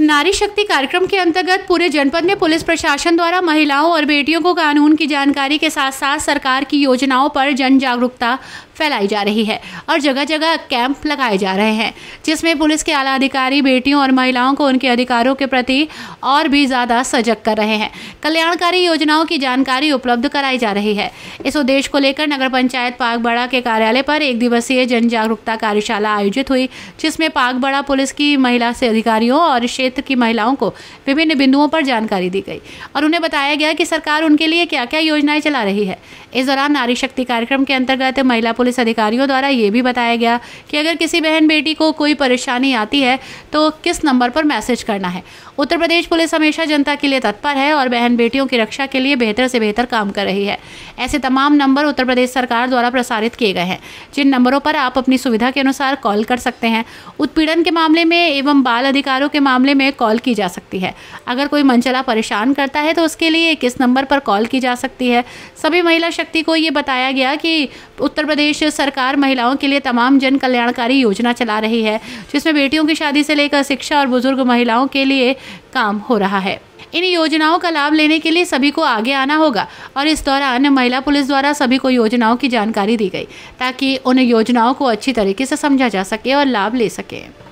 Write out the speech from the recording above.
नारी शक्ति कार्यक्रम के अंतर्गत पूरे जनपद में पुलिस प्रशासन द्वारा महिलाओं और बेटियों को कानून की जानकारी के साथ साथ सरकार की योजनाओं पर जन जागरूकता फैलाई जा रही है और जगह जगह कैंप लगाए जा रहे हैं, जिसमें पुलिस के आला अधिकारी बेटियों और महिलाओं को उनके अधिकारों के प्रति और भी ज्यादा सजग कर रहे हैं। कल्याणकारी योजनाओं की जानकारी उपलब्ध कराई जा रही है। इस उद्देश्य को लेकर नगर पंचायत पागबड़ा के कार्यालय पर एक दिवसीय जन जागरूकता कार्यशाला आयोजित हुई, जिसमें पागबड़ा पुलिस की महिला से अधिकारियों और क्षेत्र की महिलाओं को विभिन्न बिंदुओं पर जानकारी दी गई और उन्हें बताया गया कि सरकार उनके लिए क्या क्या योजनाएं चला रही है। इस दौरान नारी शक्ति कार्यक्रम के अंतर्गत महिला पुलिस अधिकारियों द्वारा ये भी बताया गया कि अगर किसी बहन बेटी को कोई परेशानी आती है तो किस नंबर पर मैसेज करना है। उत्तर प्रदेश पुलिस हमेशा जनता के लिए तत्पर है और बहन बेटियों की रक्षा के लिए बेहतर से बेहतर काम कर रही है। ऐसे तमाम नंबर उत्तर प्रदेश सरकार द्वारा प्रसारित किए गए हैं, जिन नंबरों पर आप अपनी सुविधा के अनुसार कॉल कर सकते हैं। उत्पीड़न के मामले में एवं बाल अधिकारों के मामले में कॉल की जा सकती है। अगर कोई मनचला परेशान करता है तो उसके लिए किस नंबर पर कॉल की जा सकती है। सभी महिला शक्ति को ये बताया गया कि उत्तर प्रदेश सरकार महिलाओं के लिए तमाम जन कल्याणकारी योजना चला रही है, जिसमें बेटियों की शादी से लेकर शिक्षा और बुजुर्ग महिलाओं के लिए काम हो रहा है। इन योजनाओं का लाभ लेने के लिए सभी को आगे आना होगा और इस दौरान महिला पुलिस द्वारा सभी को योजनाओं की जानकारी दी गई ताकि उन योजनाओं को अच्छी तरीके से समझा जा सके और लाभ ले सके।